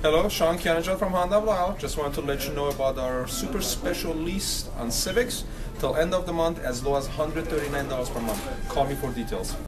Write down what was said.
Hello, Sean Canajal from Honda of Lisle. Just wanted to let you know about our super special lease on Civics till end of the month as low as $139 per month. Call me for details.